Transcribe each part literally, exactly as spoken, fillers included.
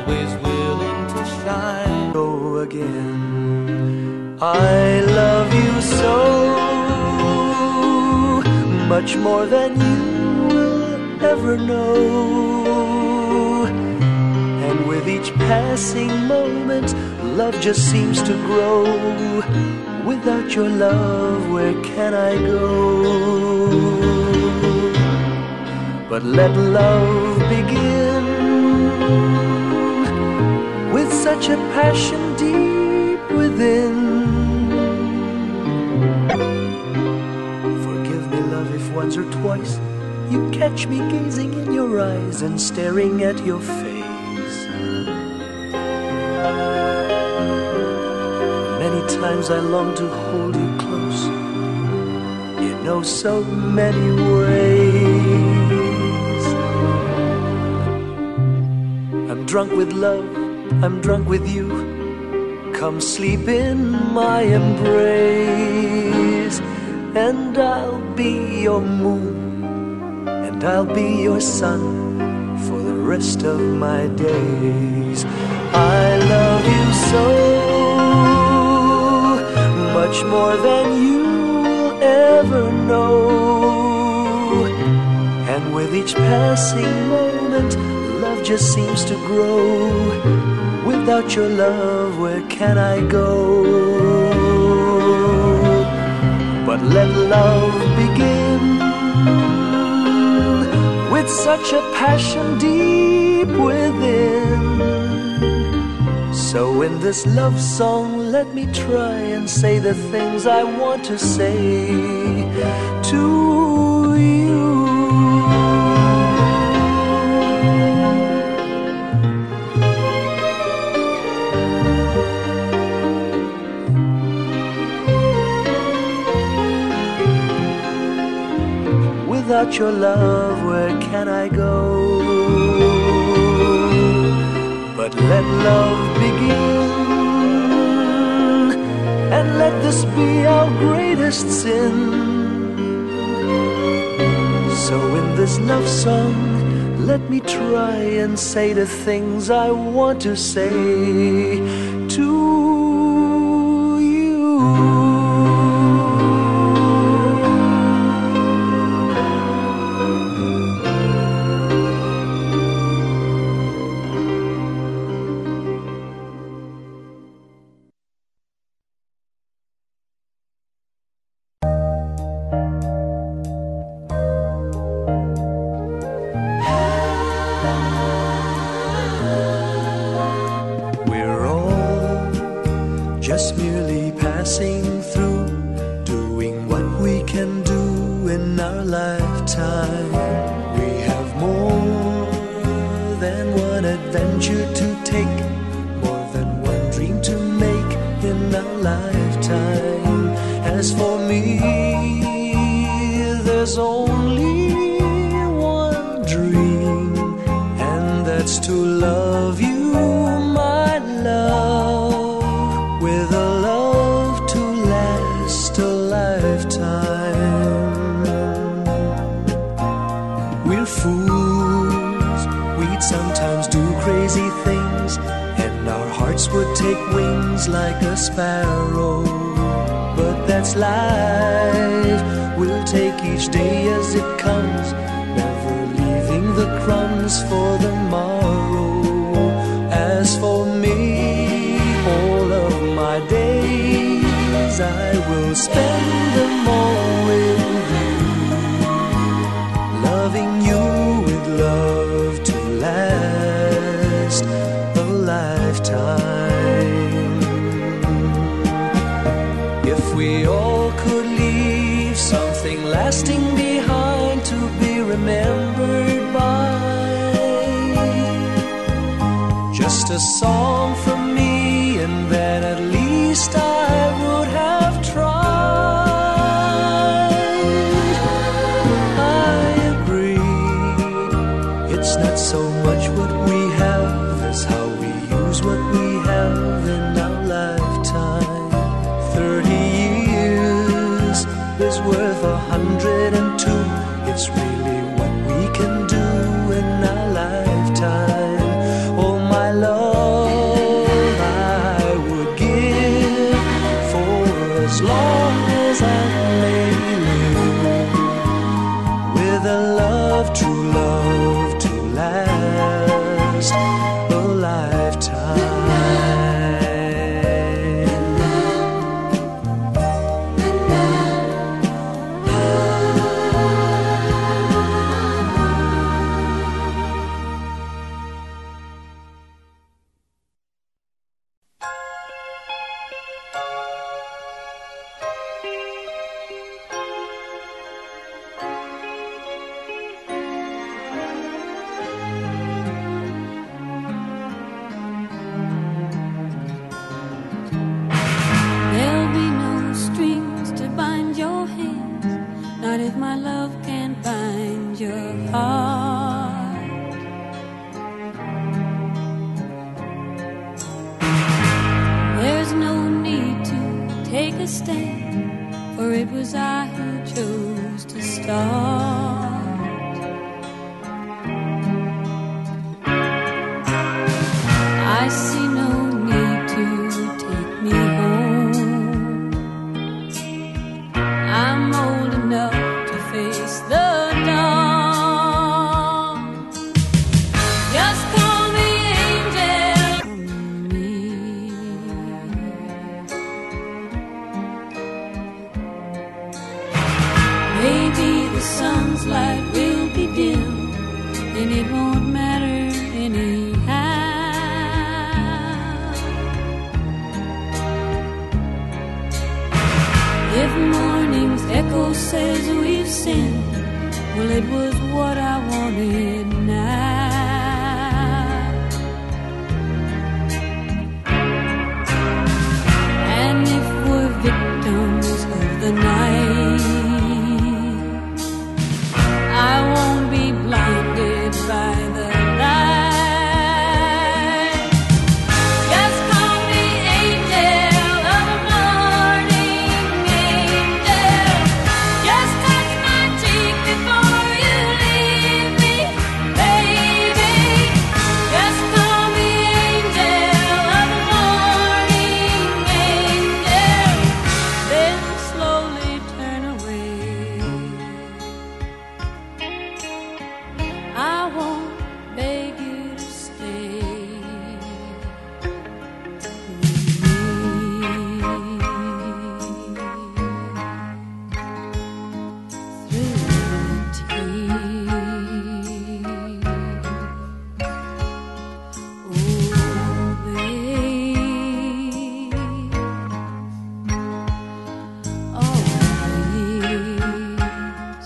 always willing to shine. Go again. I love you so, much more than you will ever know. And with each passing moment, love just seems to grow. Without your love, where can I go? But let love begin with such a passion deep within. Forgive me, love, if once or twice you catch me gazing in your eyes and staring at your face. Many times I long to hold you close, you know, so many ways. I'm drunk with love, I'm drunk with you. Come sleep in my embrace, and I'll be your moon, and I'll be your sun for the rest of my days. I love you so, much more than you'll ever know. And with each passing moment, love just seems to grow. Without your love, where can I go? But let love begin with such a passion deep within. So in this love song, let me try and say the things I want to say to you. Without your love, where can I go? But let love begin, and let this be our greatest sin. So in this love song, let me try and say the things I want to say to you. Just merely passing through, doing what we can do in our lifetime. We have more than one adventure to take, more than one dream to make in our lifetime. As for me, there's only one dream, and that's to love you, my love, with a love to last a lifetime. We're fools, we'd sometimes do crazy things, and our hearts would take wings like a sparrow. But that's life, we'll take each day as it comes, never leaving the crumbs for the morrow. As for me, all of my days I will spend them all with you, loving you with love to last a lifetime. If we all could leave something lasting behind to be remembered by, just a song from me, and then at least I would have tried. I agree, it's not so much what we have as how we use what we have in our lifetime. Thirty years is worth a hundred and two. It's really what we can do in our lifetime. Oh, my love, a stand, for it was I who chose to start. I see no need to take me home. I'm old enough to face the dawn. Just call me angel for me. Maybe the sun's light will be dim, and it won't matter anyhow. If morning's echo says we've sinned, well, it was what I wanted now. And if we're victims of the night, I won't be blinded by the light. Just call me angel of the morning, angel. Just touch my cheek before you leave me, baby. Just call me angel of the morning, angel. Then slowly turn away. I won't beg you to stay with me. Through the tears. Oh, babe. Always.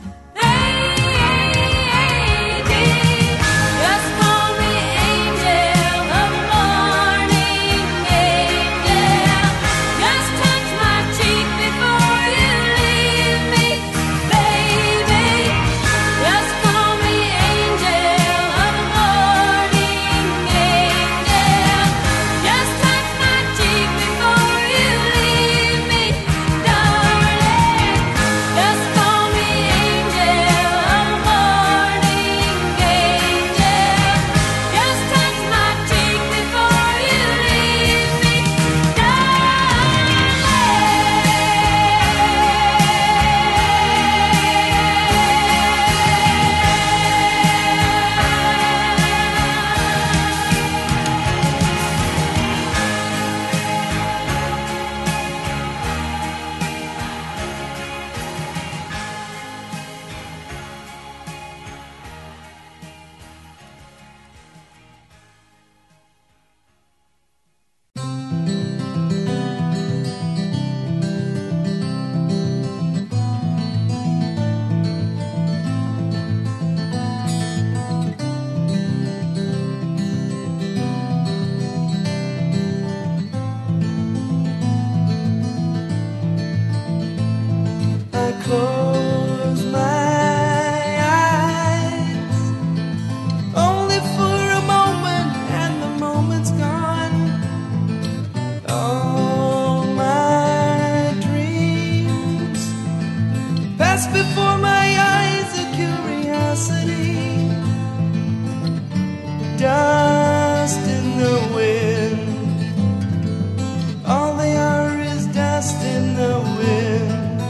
Just call me angel of the morning, angel. Just touch my cheek before you leave me, baby. Just call me angel of the morning, angel. Just touch my cheek before you leave me, darling. Just call me angel of the morning, angel. Just touch my cheek before you leave me, I close my eyes only for a moment, and the moment's gone. All my dreams pass before my eyes, a curiosity, dust in the wind. All they are is dust in the wind.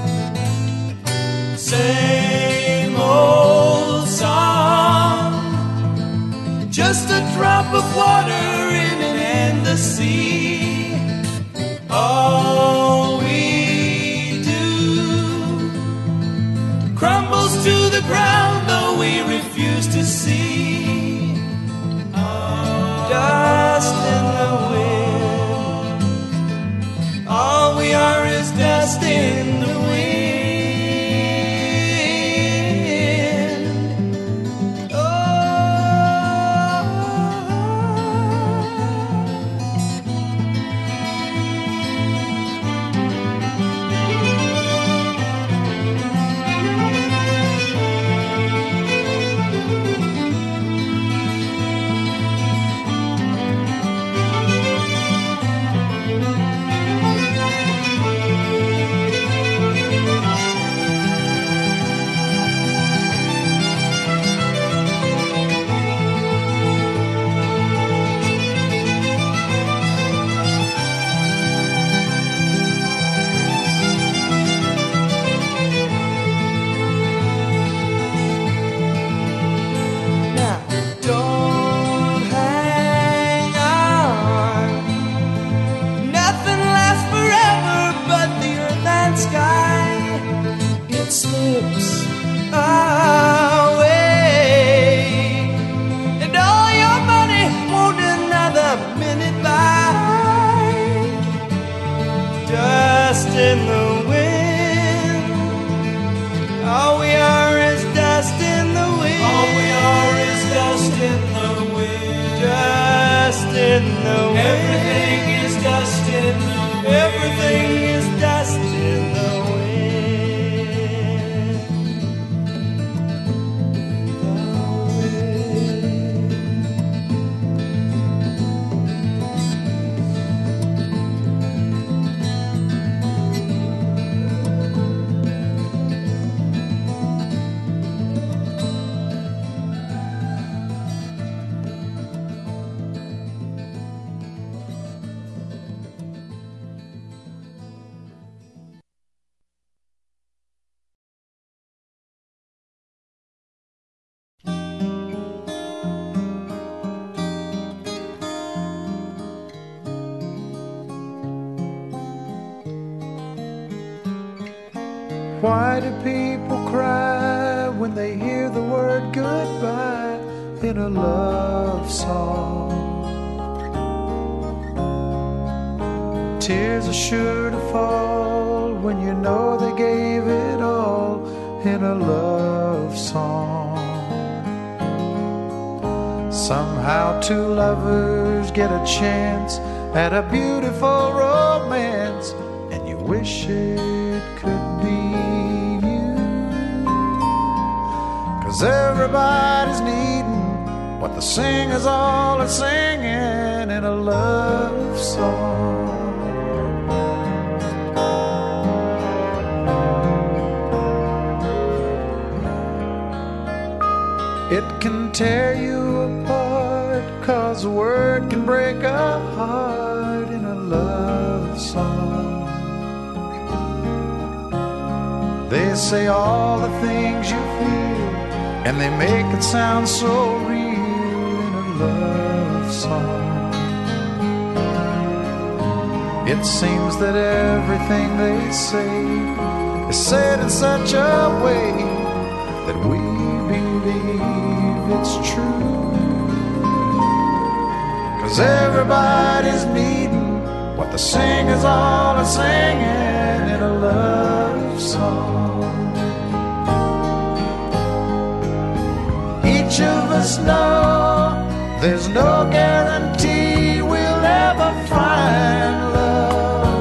Same old song, just a drop of water in an endless sea. All we do crumbles to the ground, though we refuse to see. Dust in the wind. All we are is dust in the wind. in the wind. Everything is dust in the wind. Everything is dust in the wind. Why do people cry when they hear the word goodbye in a love song? Tears are sure to fall when you know they gave it all in a love song. Somehow two lovers get a chance at a beautiful romance, and you wish it could be you. 'Cause everybody's needing what the singers all are singing in a love song. It can tear you apart, 'cause a word can break a heart in a love song. They say all the things you feel, and they make it sound so real in a love song. It seems that everything they say is said in such a way that we believe it's true. 'Cause everybody's needing what the singers all are singing in a love song. Each of us know there's no guarantee we'll ever find love.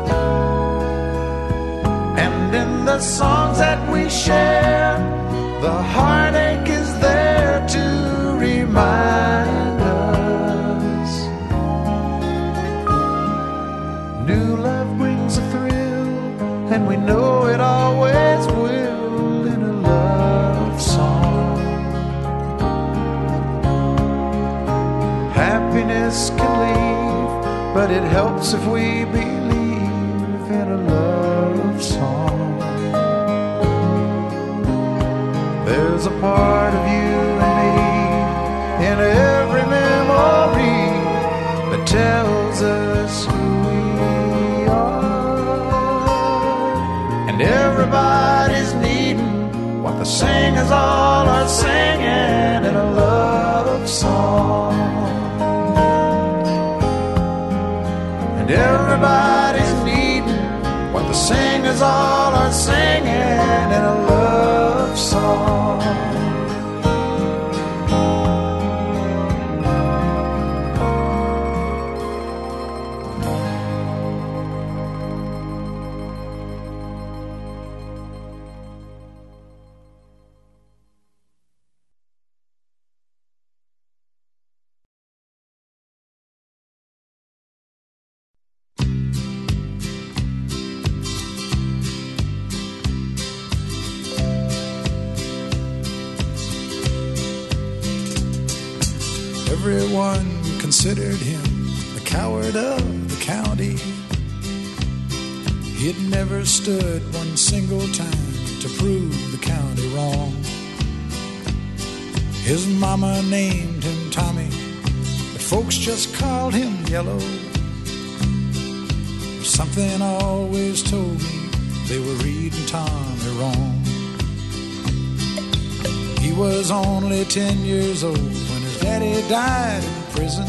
And in the songs that we share, the heartache is there to remind us. New love brings a thrill, and we know it always will in a love song. Happiness can leave, but it helps if we believe in a love song. There's a part of you and me in every memory that tells us who we are. And everybody's needing what the singers all are singing in a love song. And everybody's needing what the singers all are singing in a love song. Everyone considered him the coward of the county. He had never stood one single time to prove the county wrong. His mama named him Tommy, but folks just called him Yellow. Something always told me they were reading Tommy wrong. He was only ten years old when his daddy died in prison.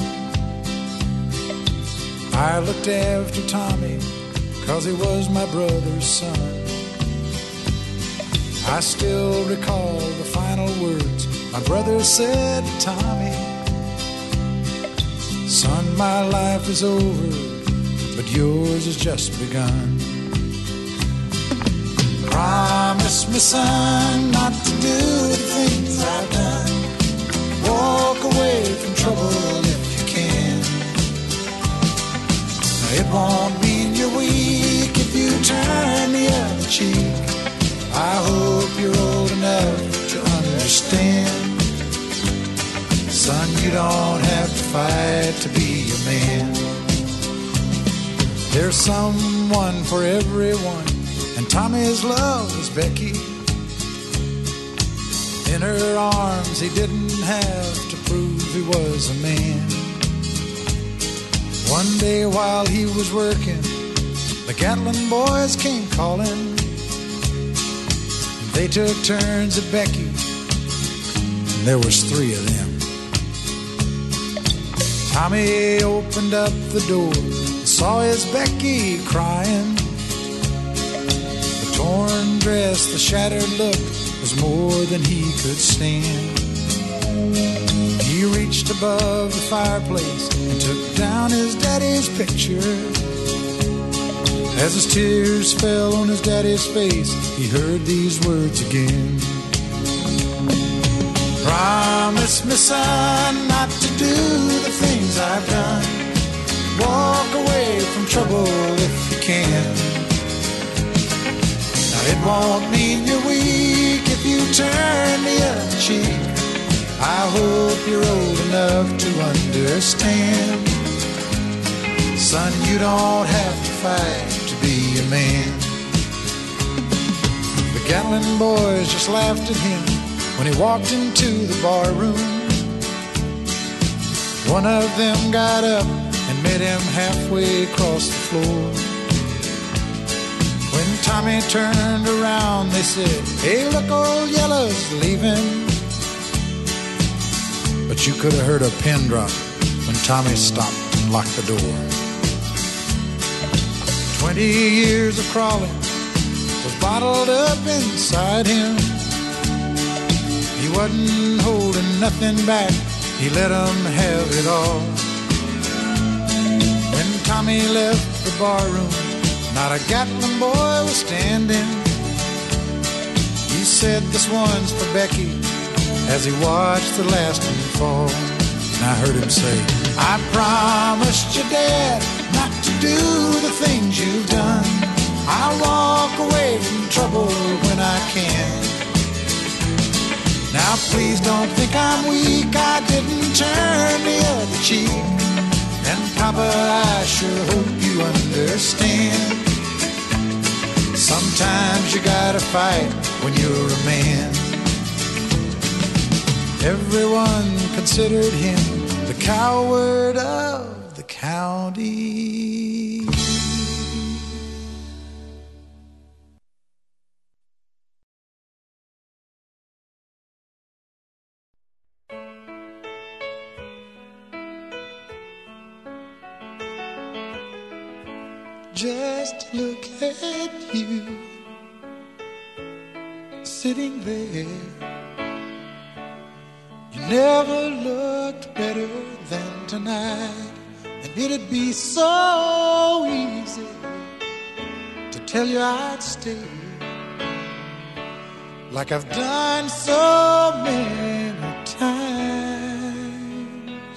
I looked after Tommy 'cause he was my brother's son. I still recall the final words my brother said to Tommy. Son, my life is over, but yours has just begun. Promise me, son, not to do the things I've done. Walk away from trouble if you can. It won't mean you're weak if you turn the other cheek. I hope you're old enough to understand. Son, you don't have to fight to be a man. There's someone for everyone, and Tommy's love was Becky. In her arms he didn't have to prove he was a man. One day while he was working, the Gatlin boys came calling. They took turns at Becky, and there was three of them. Tommy opened up the door and saw his Becky crying. The torn dress, the shattered look was more than he could stand. He reached above the fireplace and took down his daddy's picture. As his tears fell on his daddy's face, he heard these words again. Promise me, son, not to do the things I've done. Walk away from trouble if you can. Now it won't mean you're weak if you turn the other cheek. I hope you're old enough to understand. Son, you don't have to fight to be a man. The Gatlin boys just laughed at him when he walked into the bar room. One of them got up and met him halfway across the floor. When Tommy turned around, they said, "Hey, look, old Yellow's leaving." But you could have heard a pin drop when Tommy stopped and locked the door. Twenty years of crawling was bottled up inside him. He wasn't holding nothing back, he let them have it all. When Tommy left the barroom, not a Gatlin boy was standing. He said, "This one's for Becky," as he watched the last one fall. And I heard him say, "I promised your dad not to do the things you've done. I'll walk away from trouble when I can. Now please don't think I'm weak, I didn't turn the other cheek. And Papa, I sure hope you understand. Sometimes you gotta fight when you're a man." Everyone considered him the coward of the county. Just look at you, sitting there. You never looked better than tonight, and it'd be so easy to tell you I'd stay, like I've done so many times.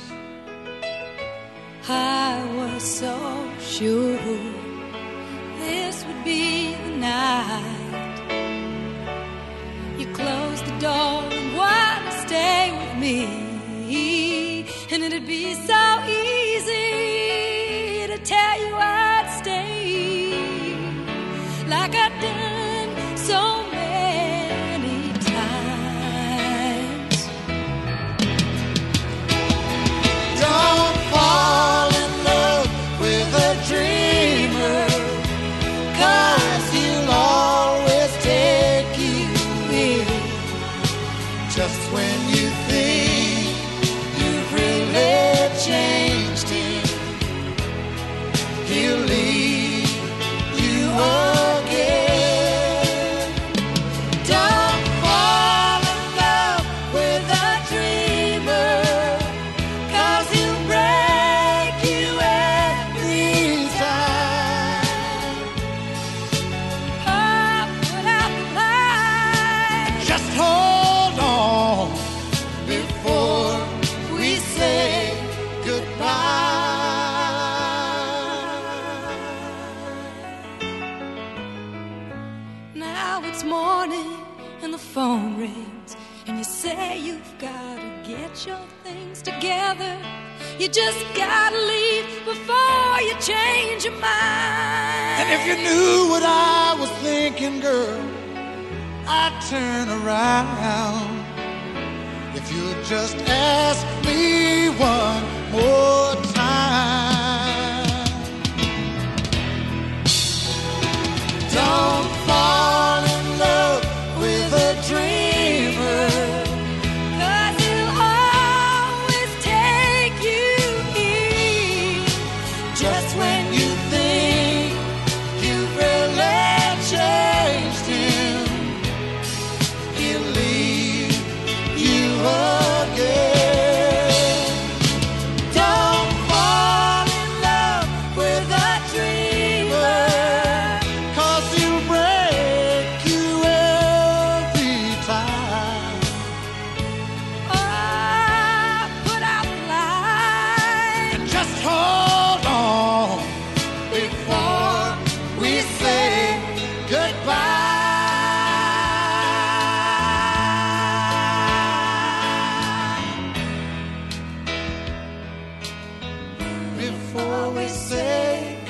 I was so sure this would be the night. You closed the door and wanted to stay with me, and it'd be so easy to tell you I'd stay, like I've done so many times. Don't fall in love with a dreamer, 'cause you'll always phone rings and you say you've got to get your things together. You just gotta leave before you change your mind. And if you knew what I was thinking, girl, I'd turn around. If you'd just ask me one more time. Don't fall in love with a dreamer, 'cause he'll always take you in just when you think you've really changed him, he'll leave you again. Don't fall in love with a dreamer, 'cause he'll break you every time. Oh, put out the light. And just hold on before we say goodbye. Before we say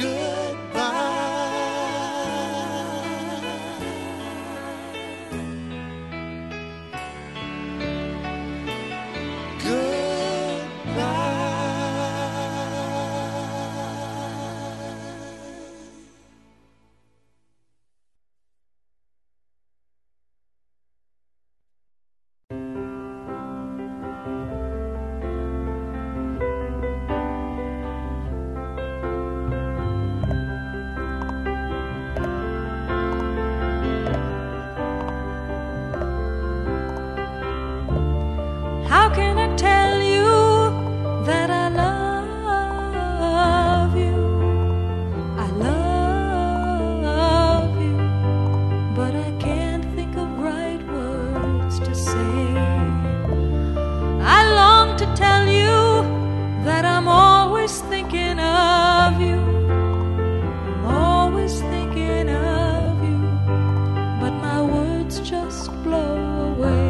How can I tell you that I love you? I love you, but I can't think of right words to say. I long to tell you that I'm always thinking of you. I'm always thinking of you, but my words just blow away.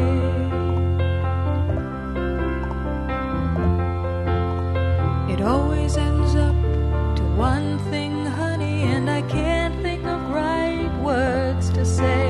It always ends up to one thing, honey, and I can't think of right words to say.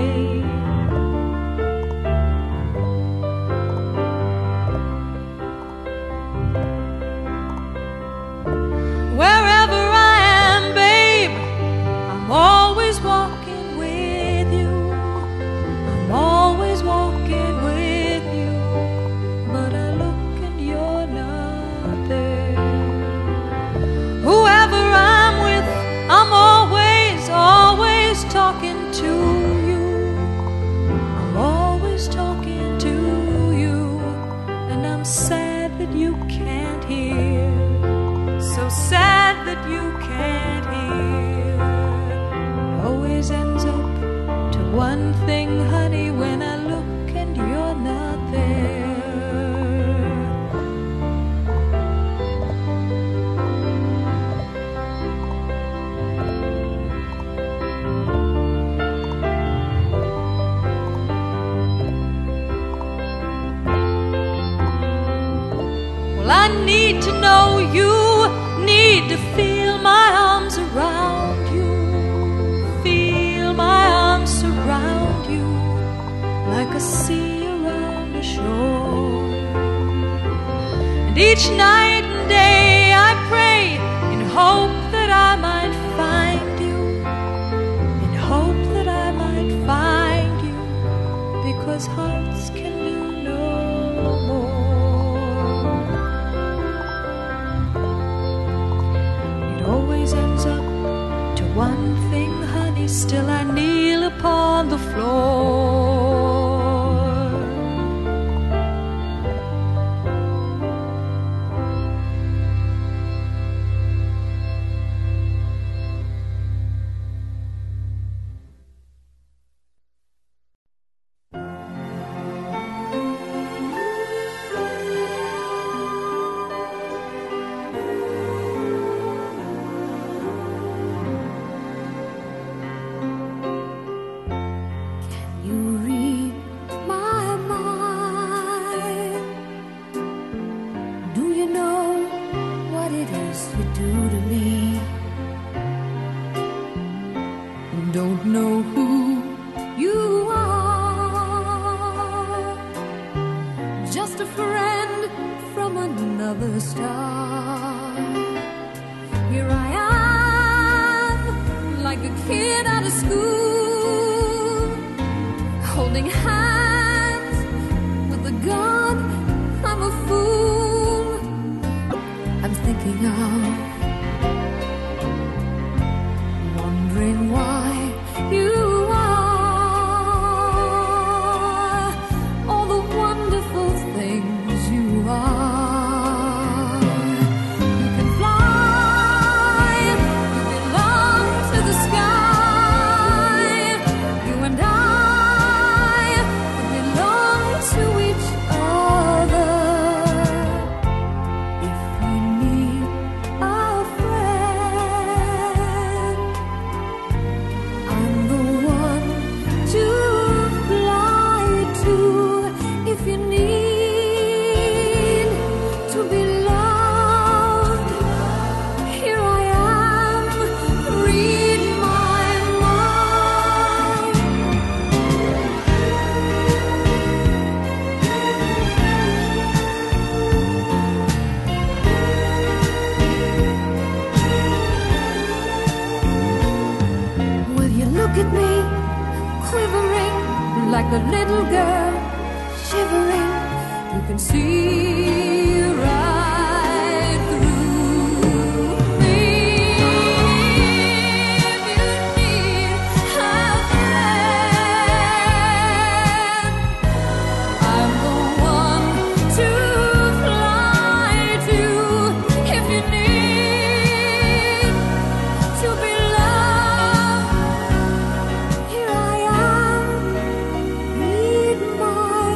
Wherever I am, babe, I'm always walking with you. I'm always walking with you, but I look and you're not there. Whoever I'm with, I'm always, always talking to you. I'm always talking to you, and I'm sad that you can't hear. So sad that you can't hear. It always ends up to one thing, honey, when I look and you're not there. Well, I need to know you, need to feel my arms around you, feel my arms surround you like a sea around a shore. And each night and day I pray in hope that I might find you, in hope that I might find you, because hearts can do no more. It always ends up to one thing, honey, still I kneel upon the floor. You another star. Here I am, like a kid out of school, holding hands with a gun. I'm a fool. I'm thinking of wondering why you are all the wonderful things you are. You can fly, you belong to the sky. You and I belong to each other. If you need a friend, I'm the one to fly to. If you need to be loved, here I am. Read my mind. Will you look at me, quivering like a little girl, shivering? You can see right through me. If you need a friend, I'm the one to fly to. If you need to be loved, here I am. Read my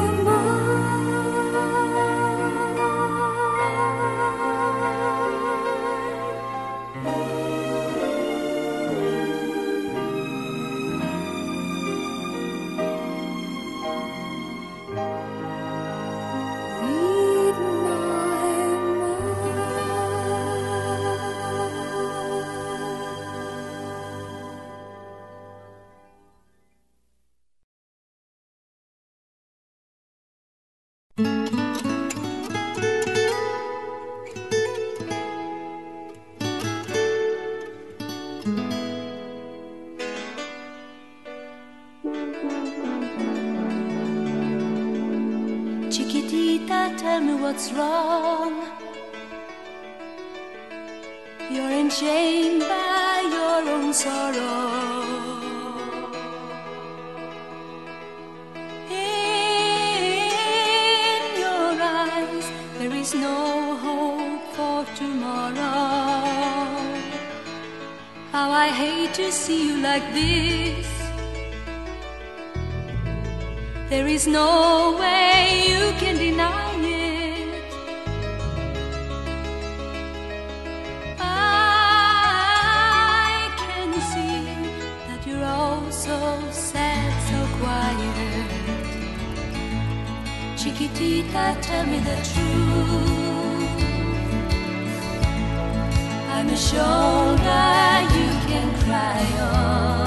Read Chiquitita, tell me what's wrong. You're enchained by your own sorrow. In your eyes, there is no hope for tomorrow. How I hate to see you like this. There is no way you can deny it. I can see that you're all so sad, so quiet. Chiquitita, tell me the truth. I'm a shoulder you can cry on.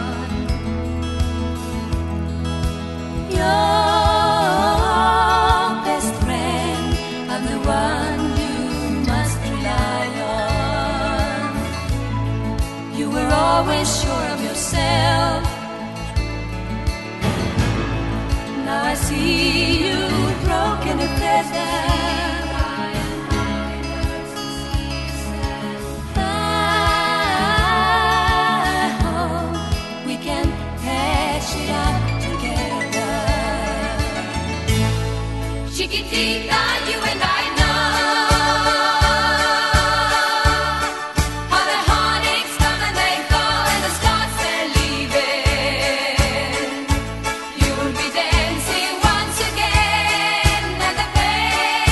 Your best friend, I'm the one you must rely on. You were always sure of yourself. Now I see you broken and feathered. I hope we can patch it up together. Chiquitita, you and I know how the heartaches come and they go, and the stars they're leaving. You will be dancing once again, and the pain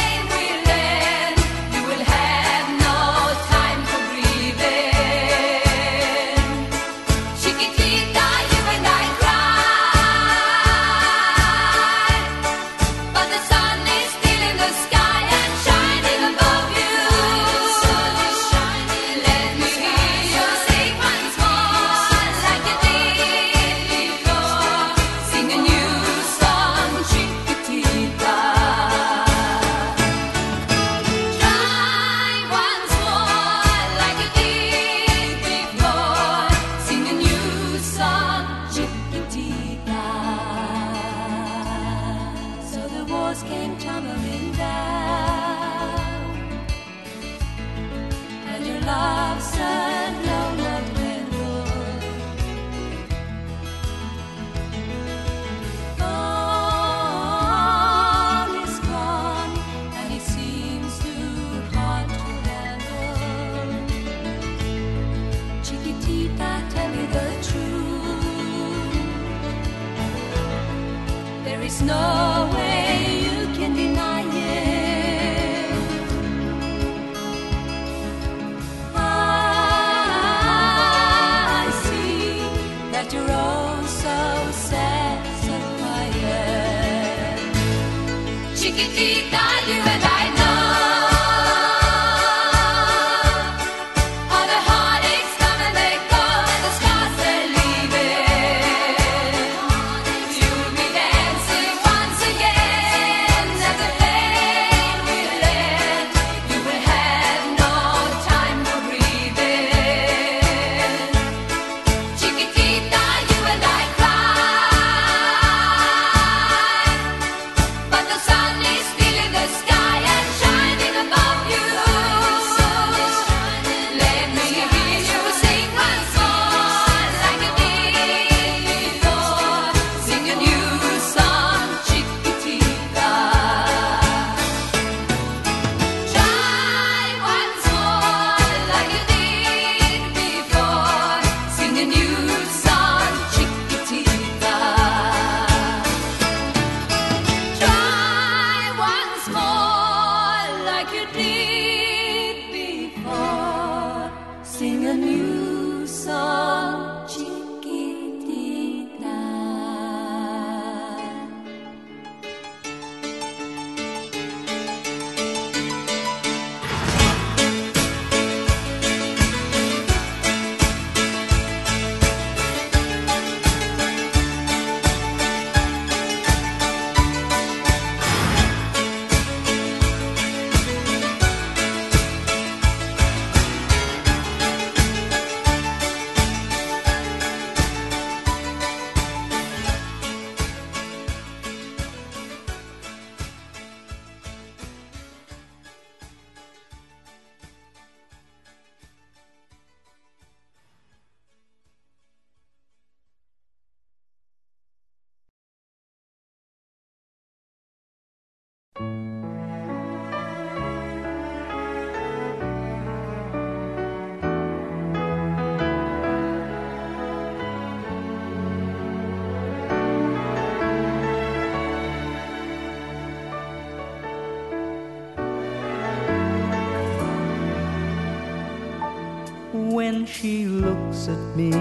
There's no way you can deny it. I see that you're all so sad, so quiet. Chiquitita, you and I know all the heartaches come and they go, and the scars they're leaving. You'll be dancing once again as the flame will end. You will have no time for breathing. Chiquitita, you and I cry, but the sun is still in the sky and shining above you. Let me hear you sing once more like you did before. Sing a new song, Chiquitita. Try once more like you did before. Sing a new song, Chiquitita. Try once more like you did before. Sing a new song, Chiquitita. When she looks at me,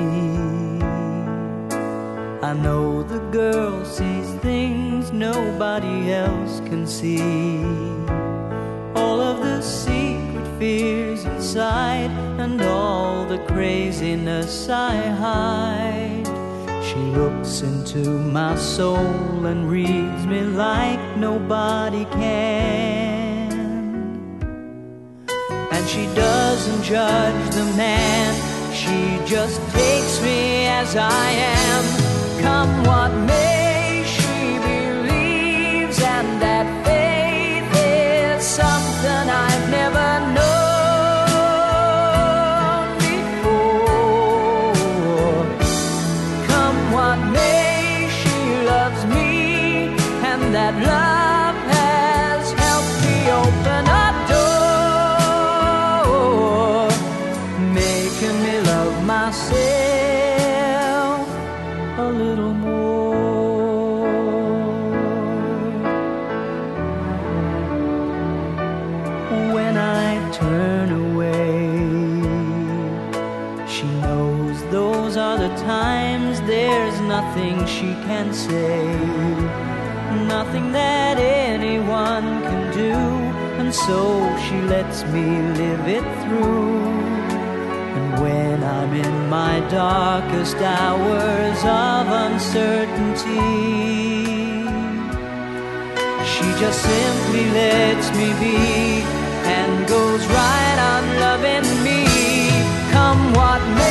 I know the girl sees things nobody else can see. All of the secret fears inside and all the craziness I hide. She looks into my soul and reads me like nobody can. And she doesn't judge the man, she just takes me as I am. Come what may, she believes, and that faith is something I've never known before. Come what may, she loves me, and that love has helped me open a door, making me love myself a little more. When I turn away, she knows those are the times there's nothing she can say, nothing that anyone can do, and so she lets me live it through. And when I'm in my darkest hours of uncertainty, she just simply lets me be and goes right on loving me. Come what may,